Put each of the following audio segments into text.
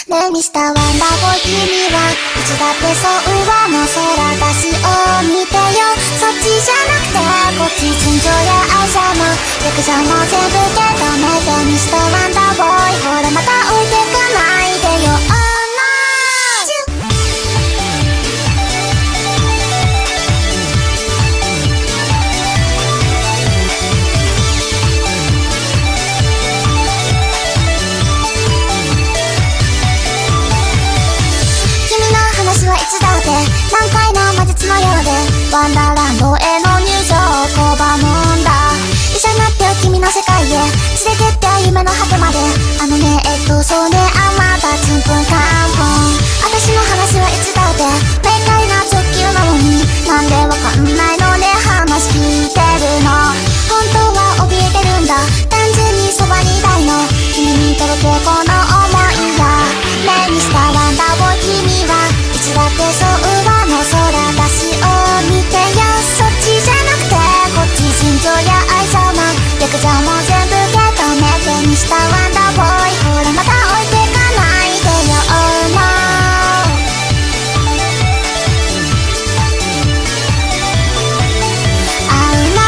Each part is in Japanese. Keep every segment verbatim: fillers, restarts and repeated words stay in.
ねえミスターワンダーボーイ君はいつだってそう上の空だしを見てよ。そっちじゃなくてこっち純情や愛情も役者も全部受け止めてミスターワンダーボーイほらまた置いてかないでよ。いつだって難解な魔術のようでワンダーランドへの入場を拒むんだ。医者になって君の世界へ連れてって夢の果てまで。あのねえっとそうねあまたちんぷんかんぷん。私の話はいつだって明快な直球なのになんでわかんないのね。話聞いてるの本当は怯えてるんだ。単純にそばにいたいの君に届けこの想いが。ねえミスターワンダーボーイ君はいつだってそう上の空だしを見てよ。そっちじゃなくてこっち純情や愛情も役者も全部受け止めてミスターワンダーボーイほらまた置いてかないでよ。Oh no Oh no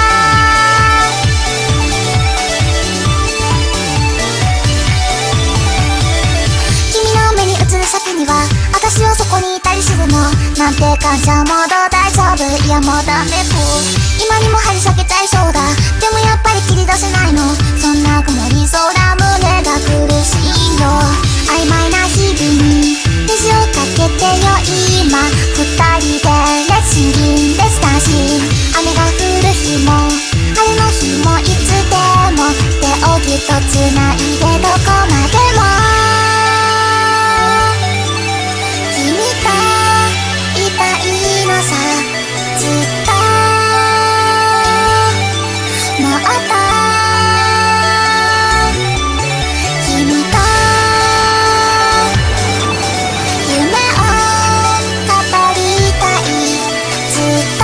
君の目に映る先には私をそこにいたりするのなんて感謝モード大丈夫いやもうダメぽ今にも張り裂けちゃいそうだ。でもやっぱり切り出せないのそんな曇り空胸が苦しいよ。曖昧な日々に虹をかけてよ今二人でレッシンギンでスターシー雨が降る日も晴れの日もいつでも手をぎゅっとつないでどこまでもずっともっと君と夢を語りたい。ずっと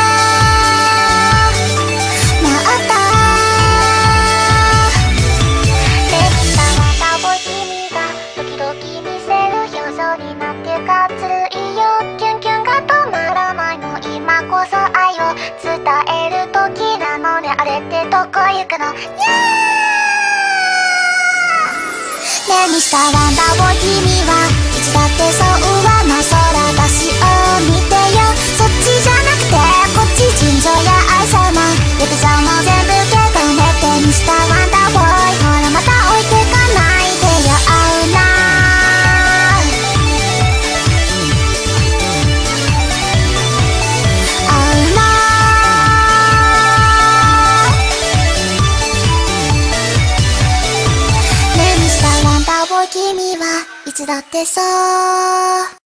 もっとできたまたぼ君が時々見せる表情になってかつるいよ。キュンキュンが止まらないの今こそ愛を伝える時なのね。あれってどこ行くのにゃー。ねえミスターワンダーボーイ君はいつだってそう上の空だしを見てよ。そっちじゃなくてこっち純情や愛情も役者も全部受け止めてミスターワンダーボーイほらまた置いてかないでよ。Oh no君はいつだってそう